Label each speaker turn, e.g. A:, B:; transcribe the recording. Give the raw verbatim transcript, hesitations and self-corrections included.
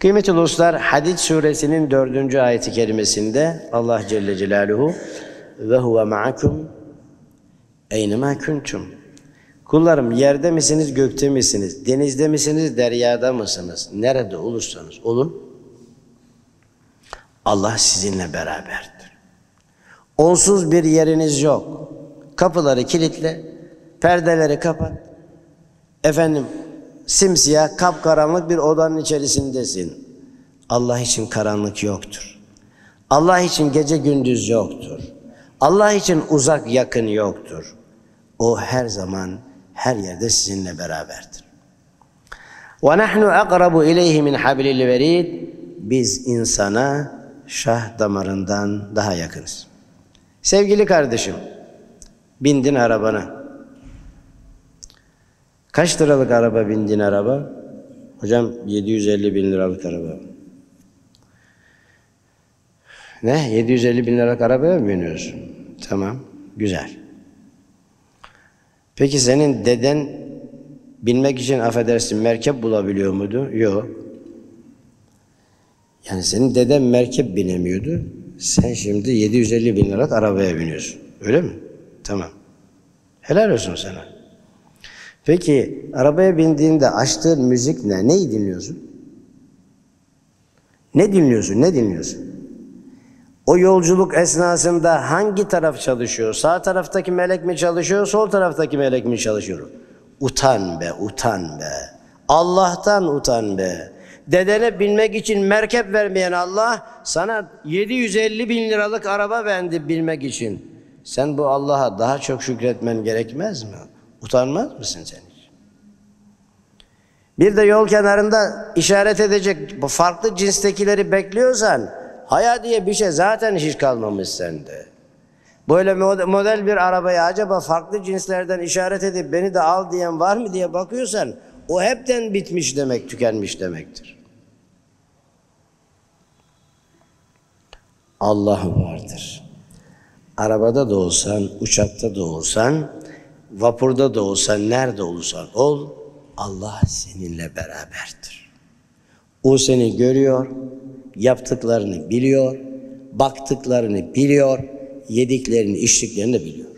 A: Kıymetli dostlar, Hadid suresinin dördüncü ayeti kerimesinde Allah Celle Celaluhu ve huve ma'akum eynemâ kuntum. Kullarım, yerde misiniz, gökte misiniz, denizde misiniz, deryada mısınız? Nerede olursanız olun, Allah sizinle beraberdir. Onsuz bir yeriniz yok. Kapıları kilitle, perdeleri kapat. Efendim, simsiyah, kapkaranlık bir odanın içerisindesin. Allah için karanlık yoktur. Allah için gece gündüz yoktur. Allah için uzak yakın yoktur. O her zaman, her yerde sizinle beraberdir. وَنَحْنُ أَقْرَبُ اِلَيْهِ مِنْ حَبْلِ الْوَرِيدِ Biz insana şah damarından daha yakınız. Sevgili kardeşim, bindin arabana. Kaç liralık araba bindin araba? Hocam yedi yüz elli bin liralık araba. Ne? yedi yüz elli bin liralık arabaya mı biniyorsun? Tamam, güzel. Peki senin deden binmek için affedersin merkep bulabiliyor muydu? Yok. Yani senin deden merkep binemiyordu. Sen şimdi yedi yüz elli bin liralık arabaya biniyorsun. Öyle mi? Tamam. Helal olsun sana. Peki arabaya bindiğinde açtığın müzik ne? Neyi dinliyorsun? Ne dinliyorsun? Ne dinliyorsun? O yolculuk esnasında hangi taraf çalışıyor? Sağ taraftaki melek mi çalışıyor? Sol taraftaki melek mi çalışıyor? Utan be, utan be. Allah'tan utan be. Dedene binmek için merkep vermeyen Allah sana yedi yüz elli bin liralık araba verdi bilmek için. Sen bu Allah'a daha çok şükretmen gerekmez mi? Utanmaz mısın sen hiç? Bir de yol kenarında işaret edecek bu farklı cinstekileri bekliyorsan haya diye bir şey zaten hiç kalmamış sende. Böyle model bir arabaya acaba farklı cinslerden işaret edip beni de al diyen var mı diye bakıyorsan o hepten bitmiş demek, tükenmiş demektir. Allah vardır. Arabada da olsan, uçakta da olsan, vapurda da olsan, nerede olursan ol, Allah seninle beraberdir. O seni görüyor, yaptıklarını biliyor, baktıklarını biliyor, yediklerini, içtiklerini de biliyor.